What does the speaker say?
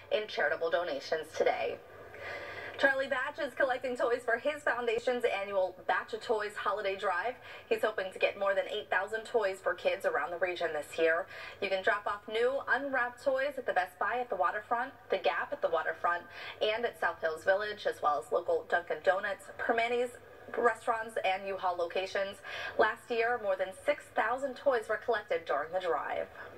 in charitable donations today. Charlie Batch is collecting toys for his foundation's annual Batch of Toys holiday drive. He's hoping to get more than 8,000 toys for kids around the region this year. You can drop off new unwrapped toys at the Best Buy at the waterfront, the Gap at the waterfront, and at South Hills Village, as well as local Dunkin' Donuts, Permanis restaurants, and U-Haul locations. Last year, more than 6,000 toys were collected during the drive.